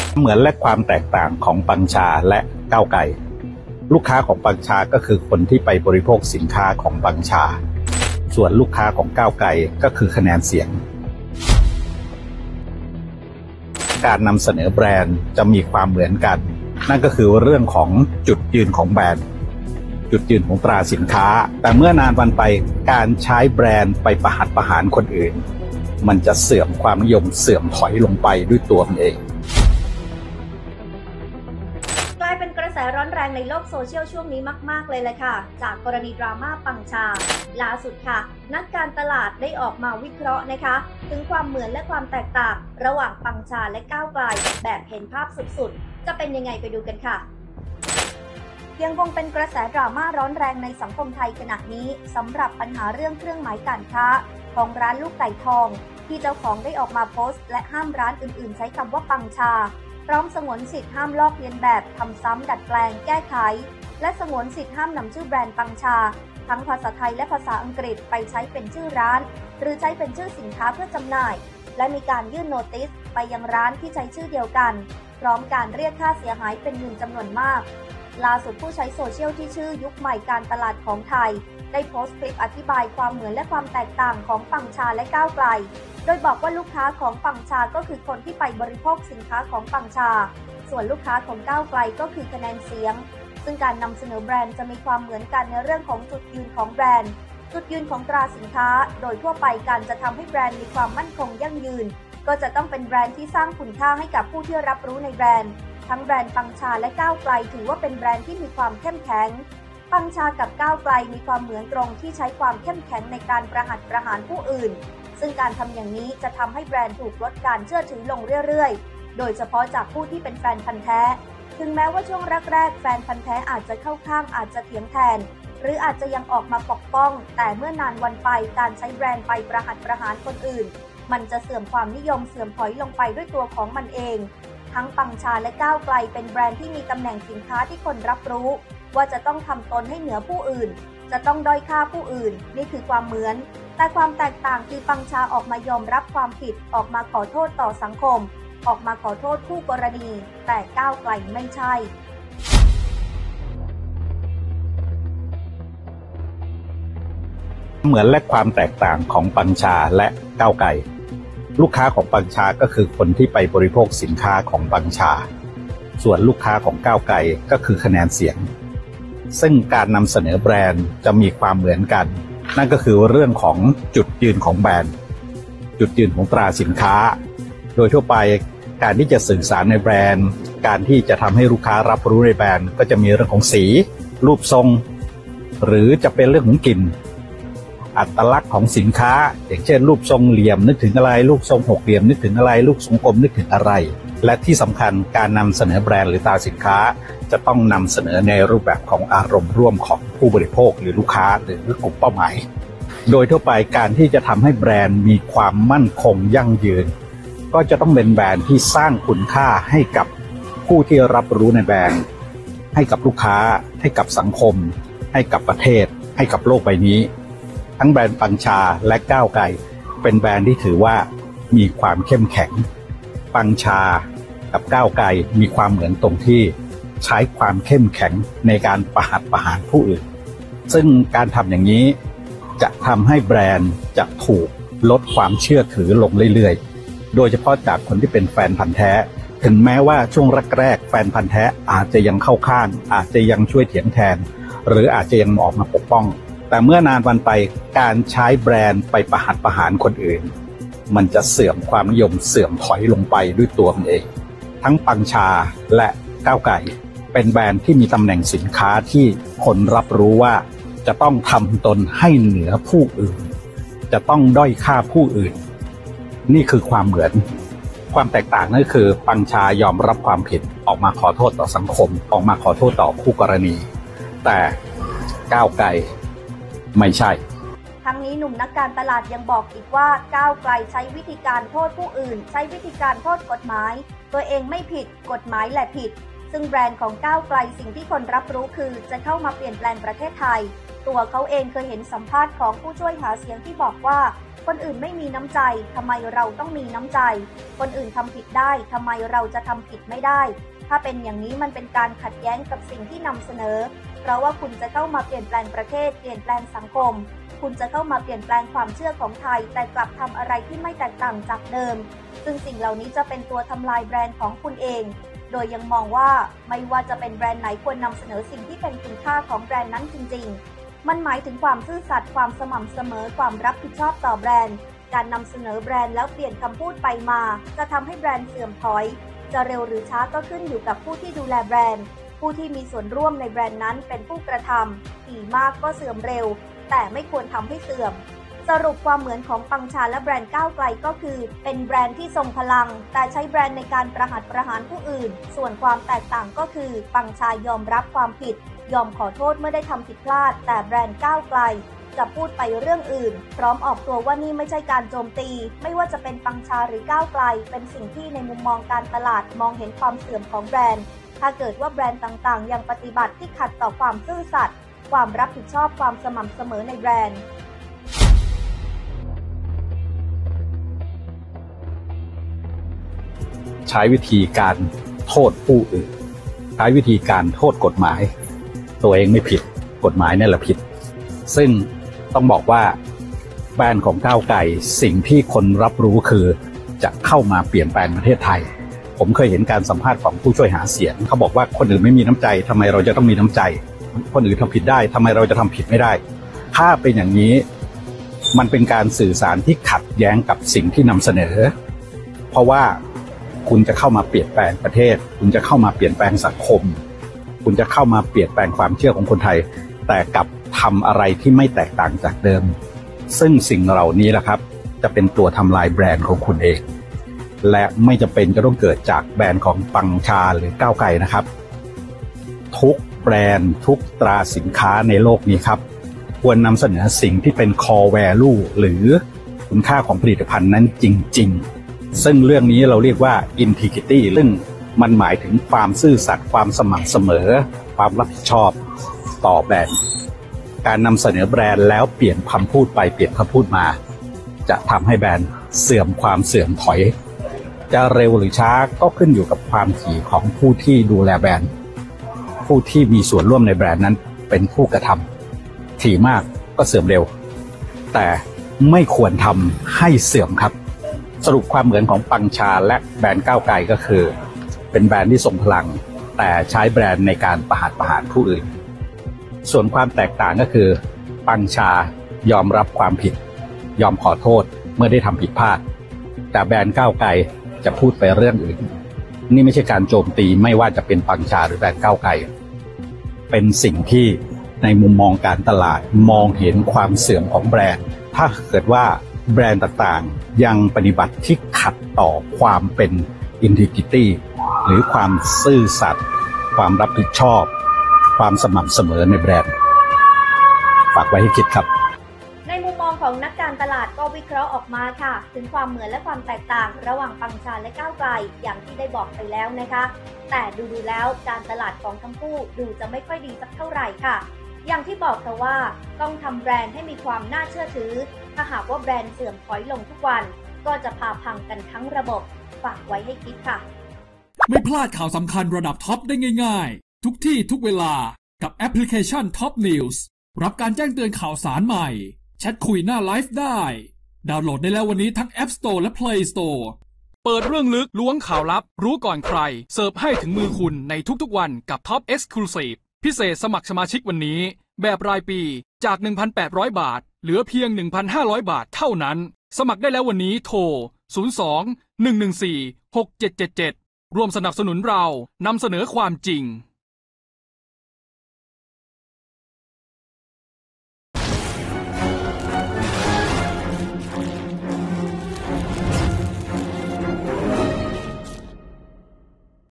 เหมือนและความแตกต่างของปังชาและก้าวไกลลูกค้าของปังชาก็คือคนที่ไปบริโภคสินค้าของปังชาส่วนลูกค้าของก้าวไกลก็คือคะแนนเสียงการนำเสนอแบรนด์จะมีความเหมือนกันนั่นก็คือเรื่องของจุดยืนของแบรนด์จุดยืนของตราสินค้าแต่เมื่อนานวันไปการใช้แบรนด์ไปประหัตประหารคนอื่นมันจะเสื่อมความนิยมเสื่อมถอยลงไปด้วยตัวมันเองกลายเป็นกระแสร้อนแรงในโลกโซเชียลช่วงนี้มากๆเลยแหละค่ะจากกรณีดราม่าปังชาล่าสุดค่ะนักการตลาดได้ออกมาวิเคราะห์นะคะถึงความเหมือนและความแตกต่างระหว่างปังชาและก้าวไกลแบบเห็นภาพสุดๆจะเป็นยังไงไปดูกันค่ะยังคงเป็นกระแสดราม่าร้อนแรงในสังคมไทยขณะนี้สำหรับปัญหาเรื่องเครื่องหมายการค้าของร้านลูกไก่ทองที่เจ้าของได้ออกมาโพสต์และห้ามร้านอื่นๆใช้คำว่าปังชาพร้อมสงวนสิทธิ์ห้ามลอกเลียนแบบทำซ้ำดัดแปลงแก้ไขและสงวนสิทธิ์ห้ามนำชื่อแบรนด์ปังชาทั้งภาษาไทยและภาษาอังกฤษไปใช้เป็นชื่อร้านหรือใช้เป็นชื่อสินค้าเพื่อจำหน่ายและมีการยื่นโนติสไปยังร้านที่ใช้ชื่อเดียวกันพร้อมการเรียกค่าเสียหายเป็นเงินจำนวนมากล่าสุดผู้ใช้โซเชียลที่ชื่อยุคใหม่การตลาดของไทยได้โพสต์คลิปอธิบายความเหมือนและความแตกต่างของปังชาและก้าวไกลโดยบอกว่าลูกค้าของปังชาก็คือคนที่ไปบริโภคสินค้าของปังชาส่วนลูกค้าของก้าวไกลก็คือคะแนนเสียงซึ่งการนำเสนอแบรนด์จะมีความเหมือนกันในเรื่องของจุดยืนของแบรนด์จุดยืนของตราสินค้าโดยทั่วไปการจะทำให้แบรนด์มีความมั่นคงยั่งยืนก็จะต้องเป็นแบรนด์ที่สร้างคุณค่าให้กับผู้ที่รับรู้ในแบรนด์ทั้งแบรนด์ปังชาและก้าวไกลถือว่าเป็นแบรนด์ที่มีความเข้มแข็งปังชากับก้าวไกลมีความเหมือนตรงที่ใช้ความเข้มแข็งในการประหัตประหารผู้อื่นซึ่งการทำอย่างนี้จะทำให้แบรนด์ถูกลดการเชื่อถือลงเรื่อยๆโดยเฉพาะจากผู้ที่เป็นแฟนพันธุ์แท้ถึงแม้ว่าช่วงแรกๆแฟนพันธุ์แท้อาจจะเข้าข้างอาจจะเถียงแทนหรืออาจจะยังออกมาปกป้องแต่เมื่อนานวันไปการใช้แบรนด์ไปประหัตประหารคนอื่นมันจะเสื่อมความนิยมเสื่อมถอยลงไปด้วยตัวของมันเองทั้งปังชาและก้าวไกลเป็นแบรนด์ที่มีตำแหน่งสินค้าที่คนรับรู้ว่าจะต้องทำตนให้เหนือผู้อื่นจะต้องด้อยค่าผู้อื่นนี่คือความเหมือนแต่ความแตกต่างคือปังชาออกมายอมรับความผิดออกมาขอโทษต่อสังคมออกมาขอโทษคู่กรณีแต่ก้าวไกลไม่ใช่เหมือนและความแตกต่างของปังชาและก้าวไกลลูกค้าของปังชาก็คือคนที่ไปบริโภคสินค้าของปังชาส่วนลูกค้าของก้าวไกลก็คือคะแนนเสียงซึ่งการนำเสนอแบรนด์จะมีความเหมือนกันนั่นก็คือเรื่องของจุดยืนของแบรนด์จุดยืนของตราสินค้าโดยทั่วไปการที่จะสื่อสารในแบรนด์การที่จะทำให้ลูกค้ารับรู้ในแบรนด์ก็จะมีเรื่องของสีรูปทรงหรือจะเป็นเรื่องของกลิ่นอัตลักษณ์ของสินค้าอย่างเช่นรูปทรงเหลี่ยมนึกถึงอะไรรูปทรงหกเหลี่ยมนึกถึงอะไรรูปทรงกลมนึกถึงอะไรและที่สำคัญการนำเสนอแบรนด์หรือตราสินค้าจะต้องนำเสนอในรูปแบบของอารมณ์ร่วมของผู้บริโภคหรือลูกค้าหรือกลุ่มเป้าหมายโดยทั่วไปการที่จะทำให้แบรนด์มีความมั่นคงยั่งยืนก็จะต้องเป็นแบรนด์ที่สร้างคุณค่าให้กับผู้ที่รับรู้ในแบรนด์ให้กับลูกค้าให้กับสังคมให้กับประเทศให้กับโลกใบนี้ทั้งแบรนด์ปังชาและก้าวไกลเป็นแบรนด์ที่ถือว่ามีความเข้มแข็งปังชากับก้าวไกลมีความเหมือนตรงที่ใช้ความเข้มแข็งในการประหัตประหารผู้อื่นซึ่งการทำอย่างนี้จะทำให้แบรนด์จะถูกลดความเชื่อถือลงเรื่อยๆโดยเฉพาะจากคนที่เป็นแฟนพันธุ์แท้ถึงแม้ว่าช่วงแรกๆแฟนพันธุ์แท้อาจจะยังเข้าข้างอาจจะยังช่วยเถียงแทนหรืออาจจะยังออกมาปกป้องแต่เมื่อนานวันไปการใช้แบรนด์ไปประหัตประหารคนอื่นมันจะเสื่อมความนิยมเสื่อมถอยลงไปด้วยตัวมันเองทั้งปังชาและก้าวไกลเป็นแบรนด์ที่มีตำแหน่งสินค้าที่คนรับรู้ว่าจะต้องทำตนให้เหนือผู้อื่นจะต้องด้อยค่าผู้อื่นนี่คือความเหมือนความแตกต่างนั่นคือปังชายอมรับความผิดออกมาขอโทษต่อสังคมออกมาขอโทษต่อคู่กรณีแต่ก้าวไกลไม่ใช่ทั้งนี้หนุ่มนักการตลาดยังบอกอีกว่าก้าวไกลใช้วิธีการโทษผู้อื่นใช้วิธีการโทษกฎหมายตัวเองไม่ผิดกฎหมายแหละผิดซึ่งแบรนด์ของก้าวไกลสิ่งที่คนรับรู้คือจะเข้ามาเปลี่ยนแปลงประเทศไทยตัวเขาเองเคยเห็นสัมภาษณ์ของผู้ช่วยหาเสียงที่บอกว่าคนอื่นไม่มีน้ำใจทำไมเราต้องมีน้ำใจคนอื่นทำผิดได้ทำไมเราจะทำผิดไม่ได้ถ้าเป็นอย่างนี้มันเป็นการขัดแย้งกับสิ่งที่นำเสนอเพราะว่าคุณจะเข้ามาเปลี่ยนแปลงประเทศเปลี่ยนแปลงสังคมคุณจะเข้ามาเปลี่ยนแปลงความเชื่อของไทยแต่กลับทำอะไรที่ไม่แตกต่างจากเดิมซึ่งสิ่งเหล่านี้จะเป็นตัวทำลายแบรนด์ของคุณเองโดยยังมองว่าไม่ว่าจะเป็นแบรนด์ไหนควรนำเสนอสิ่งที่เป็นคุณค่าของแบรนด์นั้นจริงๆมันหมายถึงความซื่อสัตย์ความสม่ำเสมอความรับผิดชอบต่อแบรนด์การนำเสนอแบรนด์แล้วเปลี่ยนคำพูดไปมาจะทำให้แบรนด์เสื่อมถอยจะเร็วหรือช้าก็ขึ้นอยู่กับผู้ที่ดูแลแบรนด์ผู้ที่มีส่วนร่วมในแบรนด์นั้นเป็นผู้กระทำถี่มากก็เสื่อมเร็วแต่ไม่ควรทำให้เสื่อมสรุปความเหมือนของปังชาและแบรนด์ก้าวไกลก็คือเป็นแบรนด์ที่ทรงพลังแต่ใช้แบรนด์ในการประหัตประหารผู้อื่นส่วนความแตกต่างก็คือปังชายอมรับความผิดยอมขอโทษเมื่อได้ทำผิดพลาดแต่แบรนด์ก้าวไกลจะพูดไปเรื่องอื่นพร้อมออกตัวว่านี่ไม่ใช่การโจมตีไม่ว่าจะเป็นปังชาหรือก้าวไกลเป็นสิ่งที่ในมุมมองการตลาดมองเห็นความเสื่อมของแบรนด์ถ้าเกิดว่าแบรนด์ต่างๆยังปฏิบัติที่ขัดต่อความซื่อสัตย์ความรับผิดชอบความสม่ำเสมอในแบรนด์ใช้วิธีการโทษผู้อื่นใช้วิธีการโทษกฎหมายตัวเองไม่ผิดกฎหมายนี่แหละผิดซึ่งต้องบอกว่าแบรนด์ของก้าวไกลสิ่งที่คนรับรู้คือจะเข้ามาเปลี่ยนแปลงประเทศไทยผมเคยเห็นการสัมภาษณ์ของผู้ช่วยหาเสียงเขาบอกว่าคนอื่นไม่มีน้ำใจทำไมเราจะต้องมีน้ำใจคนอื่นทำผิดได้ทำไมเราจะทำผิดไม่ได้ถ้าเป็นอย่างนี้มันเป็นการสื่อสารที่ขัดแย้งกับสิ่งที่นำเสนอเพราะว่าคุณจะเข้ามาเปลี่ยนแปลงประเทศคุณจะเข้ามาเปลี่ยนแปลงสังคมคุณจะเข้ามาเปลี่ยนแปลงความเชื่อของคนไทยแต่กลับทำอะไรที่ไม่แตกต่างจากเดิมซึ่งสิ่งเหล่านี้แหละครับจะเป็นตัวทำลายแบรนด์ของคุณเองและไม่จำเป็นจะต้องเกิดจากแบรนด์ของปังชาหรือก้าวไกลนะครับทุกแบรนด์ทุกตราสินค้าในโลกนี้ครับควรนำเสนอสิ่งที่เป็น core value หรือคุณค่าของผลิตภัณฑ์นั้นจริงๆซึ่งเรื่องนี้เราเรียกว่า integrity ซึ่งมันหมายถึงความซื่อสัตย์ความสม่ำเสมอความรับผิดชอบต่อแบรนด์การนำเสนอแบรนด์แล้วเปลี่ยนคำพูดไปเปลี่ยนคำพูดมาจะทำให้แบรนด์เสื่อมความเสื่อมถอยจะเร็วหรือช้าก็ขึ้นอยู่กับความถี่ของผู้ที่ดูแลแบรนด์ผู้ที่มีส่วนร่วมในแบรนด์นั้นเป็นผู้กระทำถี่มากก็เสื่อมเร็วแต่ไม่ควรทำให้เสื่อมครับสรุปความเหมือนของปังชาและแบรนด์ก้าวไกลก็คือเป็นแบรนด์ที่ทรงพลังแต่ใช้แบรนด์ในการประหัตประหารผู้อื่นส่วนความแตกต่างก็คือปังชายอมรับความผิดยอมขอโทษเมื่อได้ทำผิดพลาดแต่แบรนด์ก้าวไกลจะพูดไปเรื่องอื่นนี่ไม่ใช่การโจมตีไม่ว่าจะเป็นปังชาหรือแบรนด์ก้าวไกลเป็นสิ่งที่ในมุมมองการตลาดมองเห็นความเสื่อมของแบรนด์ถ้าเกิดว่าแบรนด์ต่างๆยังปฏิบัติที่ขัดต่อความเป็น integrity หรือความซื่อสัตย์ความรับผิดชอบความสม่ำเสมอในแบรนด์ฝากไว้ให้คิดครับในมุมมองของนักการตลาดก็วิเคราะห์ออกมาค่ะถึงความเหมือนและความแตกต่างระหว่างปังชาและก้าวไกลอย่างที่ได้บอกไปแล้วนะคะแต่ดูแล้วการตลาดของทั้งคู่ดูจะไม่ค่อยดีสักเท่าไหร่ค่ะอย่างที่บอกแต่ว่าต้องทำแบรนด์ให้มีความน่าเชื่อถือถ้าหากว่าแบรนด์เสื่อมถอยลงทุกวันก็จะพาพังกันทั้งระบบฝากไว้ให้คิดค่ะไม่พลาดข่าวสำคัญระดับท็อปได้ง่ายๆทุกที่ทุกเวลากับแอปพลิเคชัน Top News รับการแจ้งเตือนข่าวสารใหม่แชทคุยหน้าไลฟ์ได้ดาวน์โหลดได้แล้ววันนี้ทั้ง App Store และ Play Store เปิดเรื่องลึกล้วงข่าวลับรู้ก่อนใครเสิร์ฟให้ถึงมือคุณในทุกๆวันกับ Top Exclusive พิเศษสมัครสมาชิกวันนี้แบบรายปีจาก 1,800 บาทเหลือเพียง 1,500 บาทเท่านั้นสมัครได้แล้ววันนี้โทร 02-114-6777 ร่วมสนับสนุนเรานำเสนอความจริง